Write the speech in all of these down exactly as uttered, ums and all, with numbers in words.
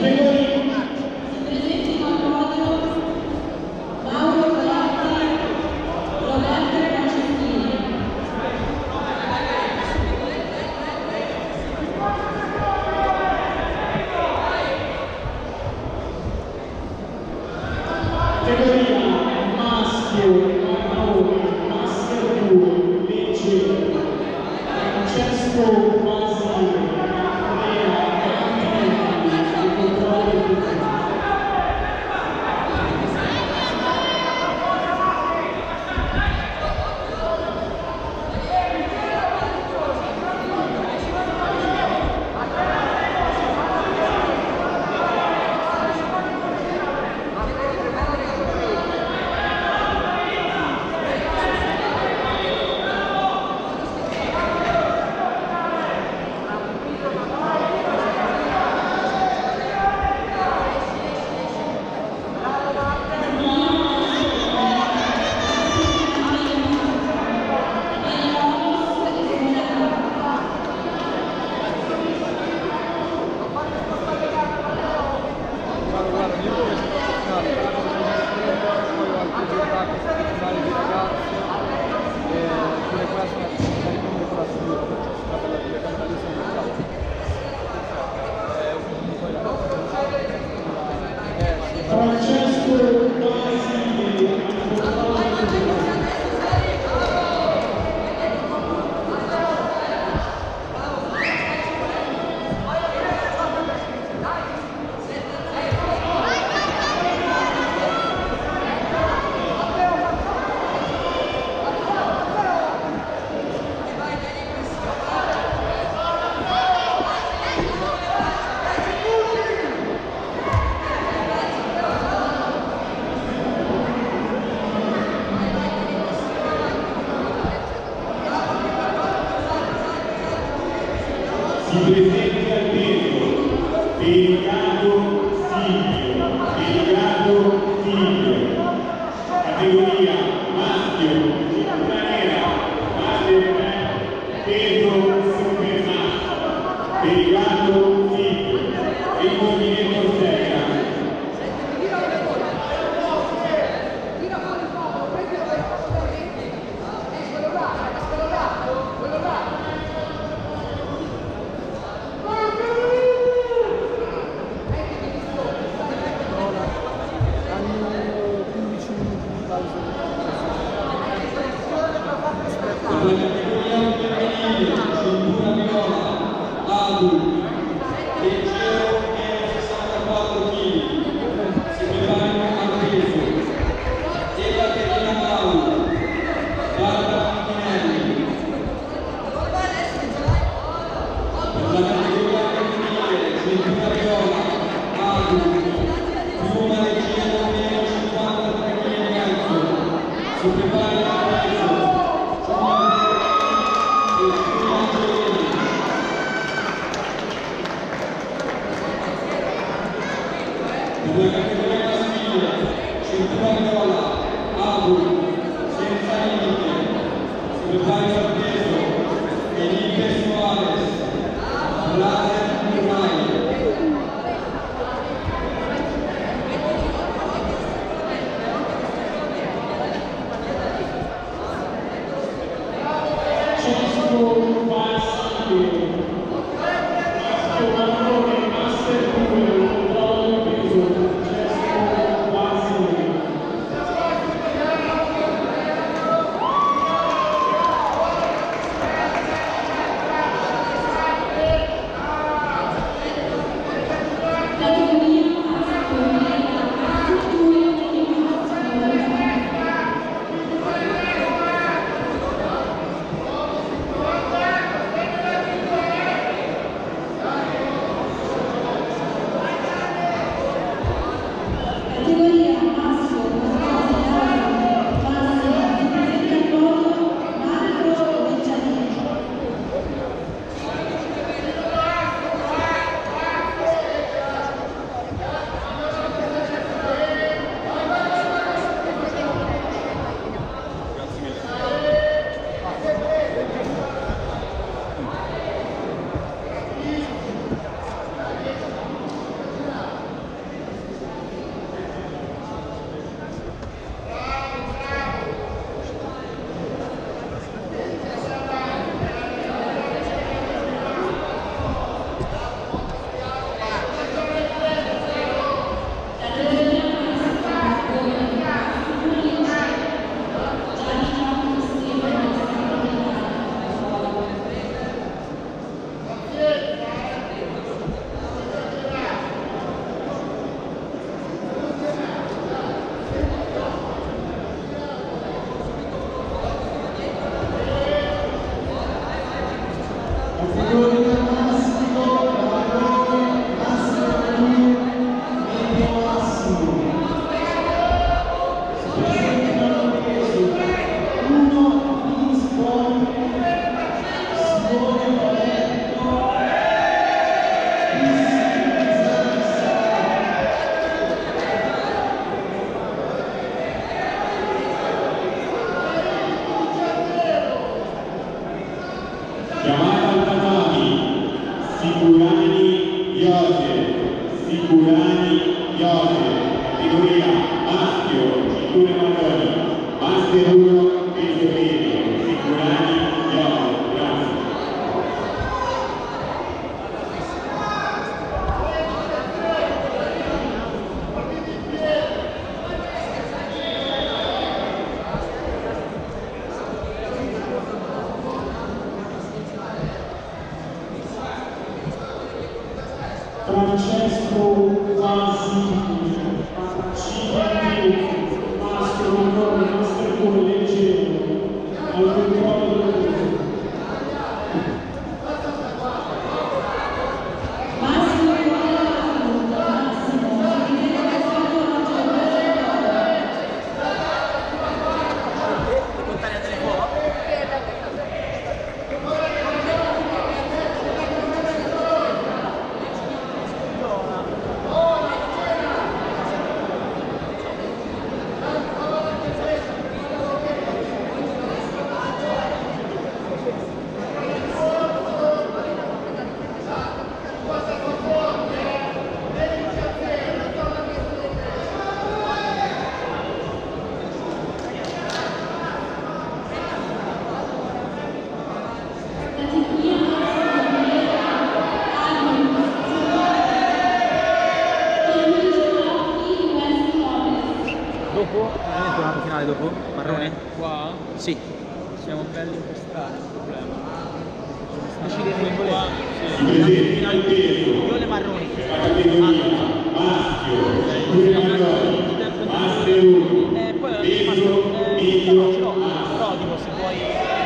Si presenta al peso Delegato Silvio, Delegato Silvio, categoria maschio, cintura nera, master peso super maschio, Delegato Silvio, rifornimento Corsera. Joseph Sicurani Joseph, categoria maschio, cinture marroni, master uno, peso medio, Sicurani Joseph, grazie. Francesco Vasini, maschio marrone, master uno leggero, al controllo del peso. Dopo? Ovviamente una finale dopo? Marrone? Eh, qua? Sì. Siamo belli impostati, il problema. Decidete voi Qua, Si presenti al peso, io le marroni. categoria maschio, cinture marroni, master uno, Eh, poi peso eh, medio, no, ce l'ho, maschio. però dico se vuoi.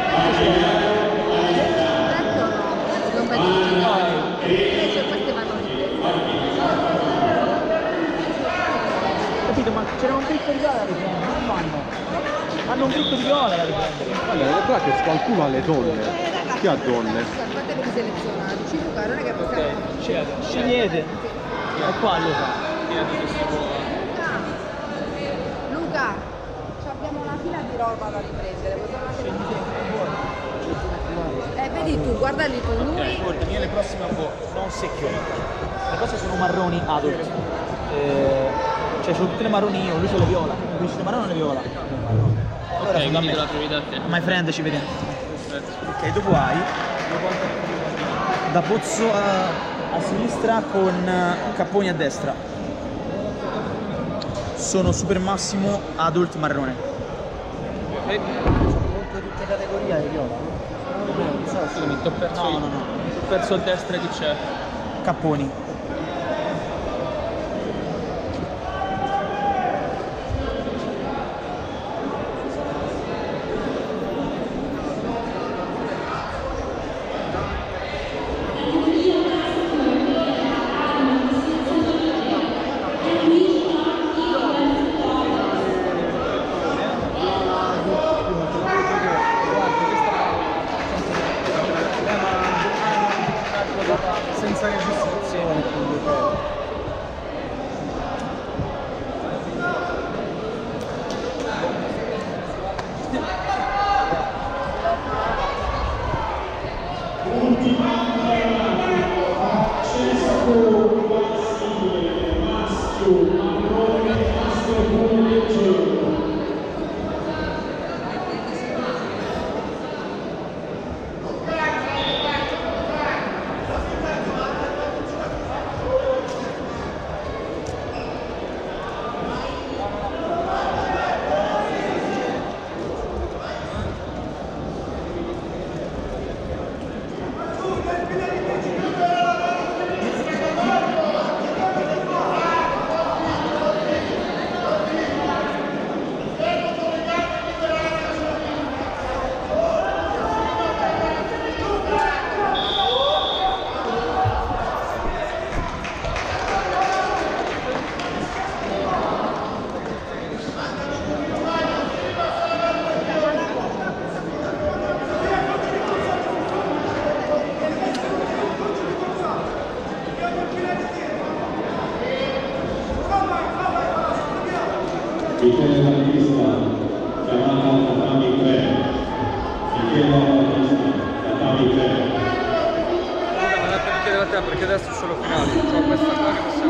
Capito, ma c'era un bricco di viola da riprendere, non fanno? Hanno un bricco di viola da riprendere. Allora, guarda che qualcuno ha le donne. Chi ha donne? Fatemi selezionarci, Luca, non è che possiamo... Scegliete. Scegliete. È qua Luca. Luca, abbiamo una fila di roba da riprendere, possiamo anche... Eh, vedi tu, guardali tu, lui... Ascolta, io le prossime avevo non secchio. Le cose sono marroni adult. Eh, cioè sono tutte le marroni io, lui sono le viola. Lui sono le marroni e le viola. Allora, Ok, quindi la priorità a te. My friend, ci vediamo. Perfetto. Ok, dopo hai da Pozzo a, a sinistra con uh, Capponi a destra. Sono super massimo adult marrone. Ok. Molto tutte categorie di viola. Scusami, ti ho perso, No, no, no. Ho perso a destra chi c'è? Capponi. Senza registrazione. Michele Battista, chiamata Tatami tre. Michele Battista, Tatami tre. Guarda, perché perché adesso sono finali, c'ho questa qua che possiamo